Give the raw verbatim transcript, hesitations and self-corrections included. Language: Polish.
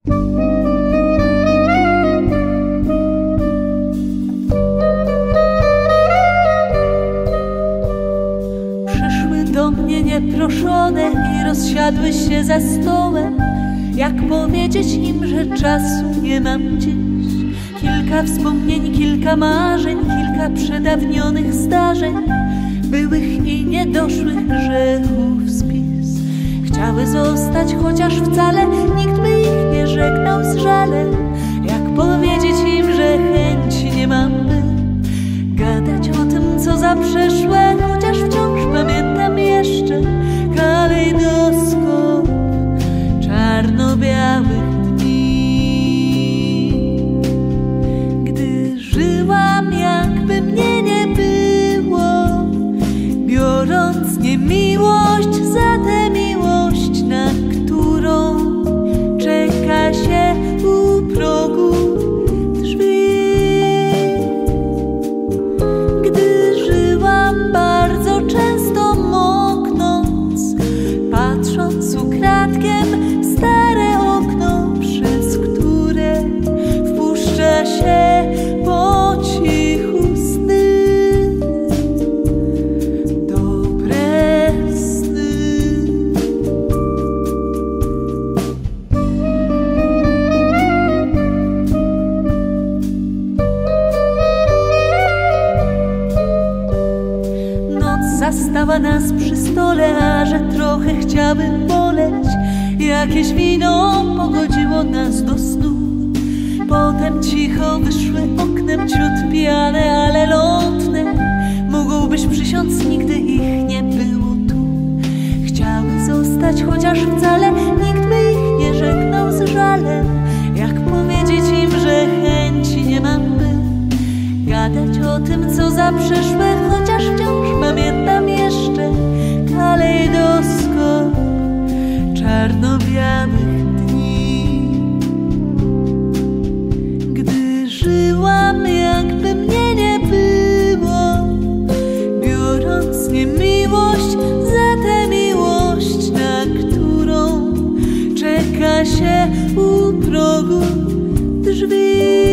Do mnie nieproszone i rozsiadły się za stołem. Jak powiedzieć im, że czasu nie mam dziś? Kilka wspomnień, kilka marzeń, kilka przedawnionych zdarzeń, byłych i niedoszłych grzechów spis. Chciały zostać, chociaż wcale nikt by ich nie żegnał z żalem. Jak powiedzieć im, że chęci nie mam, by gadać o tym, co za przeszłe, chociaż wciąż pamiętam jeszcze kalejdoskop czarno-białych dni. Gdy żyłam, jakby mnie nie było, biorąc niemiłość za tę miłość, na którą czeka się u progu drzwi. Bardzo często moknąc, patrząc ukradkiem w stare okno, przez które wpuszcza się po cichu sny, dobre sny. Zastała nas przy stole, a że trochę chciałbym boleć, jakieś wino pogodziło nas do snu. Potem cicho wyszły oknem, ciut pijane, ale lotne. Mógłbyś przysiąc, nigdy ich nie było tu. Chciały zostać, chociaż wcale nikt by ich nie żegnał z żalem. Jak powiedzieć im, że chęci nie mam, by gadać o tym, co za przeszłe, chociaż wciąż pamiętam jeszcze kalejdoskop czarno-białych dni. Gdy żyłam, jakby mnie nie było, biorąc niemiłość za tę miłość, na którą czeka się u progu drzwi.